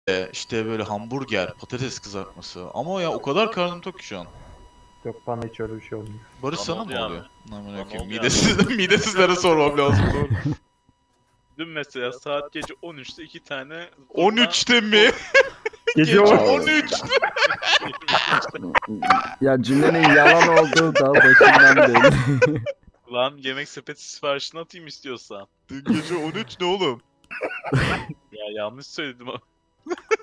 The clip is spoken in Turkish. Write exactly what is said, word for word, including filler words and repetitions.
e, işte böyle hamburger, patates kızartması. Ama ya o kadar karnım tok ki şu an. Yok bana hiç öyle bir şey olmuyor. Barış Bana sana mı oluyor oluyor? abi. Aman Bana okuyayım. oluyor Midesiz, midesizlere sormam lazım doğru. Dün mesela saat gece on üçte iki tane on zurna- üçte mi? Gece Gece on- on üç. Ya cümlenin yalan olduğu da başından belli. Lan yemek sepeti siparişini atayım istiyorsan. Dün gece on üç ne oğlum? Ya yanlış söyledim ama.